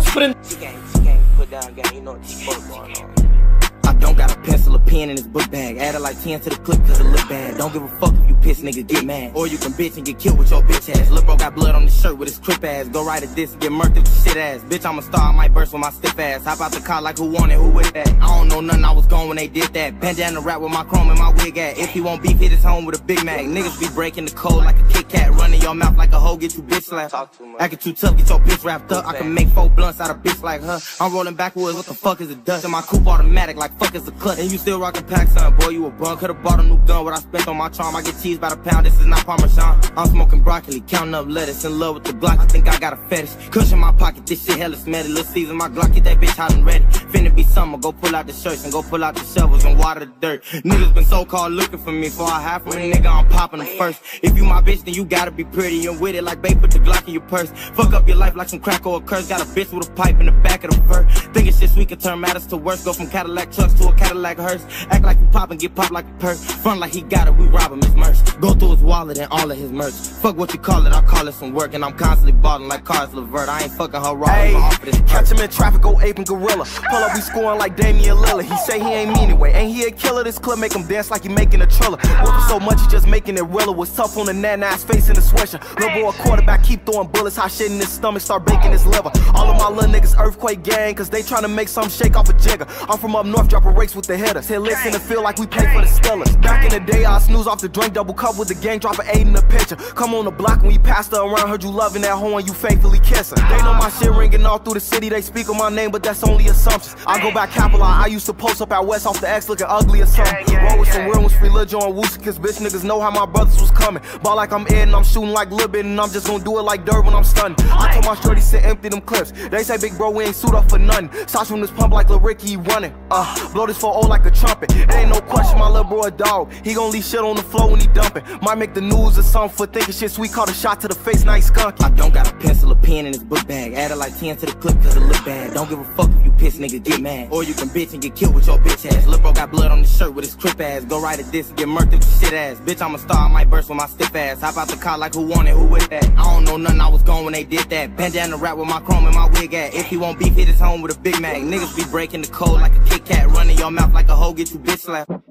sprint. She can't put down gang, you know what the fuck going on. I don't got a pencil or pen in his book bag. Added like 10 to the clip cause it look bad. Don't give a fuck if you piss, nigga, get mad. Or you can bitch and get killed with your bitch ass. Lil' bro got blood on his shirt with his crip ass. Go right at this and get murked with your shit ass. Bitch, I'm a star, I might burst with my stiff ass. Hop out the car like who want it, who with that? I don't know nothing, I was gone when they did that. Bandana rap with my chrome and my wig at. If he won't beef, hit his home with a Big Mac. Niggas be breaking the code like a Kit Kat. Running your mouth like a hoe, get you bitch slapped. Acting too tough, get your bitch wrapped up. I can make 4 blunts out of bitch like her. I'm rolling backwards, what the fuck is a dust? And my coupe automatic like fuck is a clutch. And you still rockin' pack, son, boy, you a bum. Could've bought a new gun, what I spent on my charm. I get cheese by the pound, this is not Parmesan. I'm smoking broccoli, counting up lettuce. In love with the Glock, I think I got a fetish. Cushion my pocket, this shit hella smelly. Lil' Caesar, my Glock, get that bitch hot and ready. Finna be summer, go pull out the shirts and go pull out the shovels and water the dirt. Niggas been so-called looking for me, for I half from a nigga, I'm popping them first. If you my bitch, then you gotta be pretty and with it like babe, put the Glock in your purse. Fuck up your life like some crack or a curse. Got a bitch with a pipe in the back of the fur. Thinking shit sweet can turn matters to worse. Go from Cadillac trucks to a Cadillac hearse. Act like you pop and get popped like a perk. Front like he got it, we rob him his merch. Go through his wallet and all of his merch. Fuck what you call it, I call it some work. And I'm constantly balling like Cars Levert. I ain't fucking her raw, hey, off of this catch him in traffic, go ape and gorilla. Pull up, we scoring like Damian Lillard. He say he ain't mean it way. Ain't he a killer? This clip make him dance like he making a triller. Working so much, he just making it realer. Was tough on the nana-ass face in the sweatshirt. Little boy a quarterback, keep throwing bullets. Hot shit in his stomach, start baking his liver. All of my little niggas earthquake gang, cause they tryna make something shake off a jigger. I'm from up north, drop a race with the hitters. Hit licks in the field like we play for the Steelers. Back in the day, I snooze off the drink, double cup with the gang, drop an 8 in the picture. Come on the block when we passed her around, heard you loving that hoe and you faithfully kiss her. They know my shit ringing all through the city, they speak on my name, but that's only assumptions. I go back capital, I used to post up out west off the X looking ugly or something. Roll with some real ones, free Lil Jon Woosie, cause bitch niggas know how my brothers was coming. Ball like I'm Ed and I'm shooting like Lil Bit, and I'm just gonna do it like dirt when I'm stunning. I told my shorty sit empty them clips. They say big bro we ain't suit up for nothing. Shots from this pump like Lil Ricky, he running. Blow this 4-0 like a trumpet. It ain't no question, my little bro a dog. He gon' leave shit on the floor when he dumping. Might make the news or something for thinking shit sweet. Caught a shot to the face, now he skunky. I don't got a pencil or pen in his book bag. Added like 10 to the clip cause it look bad. Don't give a fuck if you piss, nigga, get mad. Or you can bitch and get killed with your bitch ass. Lil' bro got blood on his shirt with his crip ass. Go right at this and get murked with your shit ass. Bitch, I'm a star, I might burst with my stiff ass. Hop out the car like who want it, who with that? I don't know nothing, I was gone when they did that. Bandana rap with my chrome and my wig at. If he won't beef, hit his home with a Big Mac. Niggas be breaking the code like a Kit Kat. Running your mouth like a hoe, get you bitch slapped.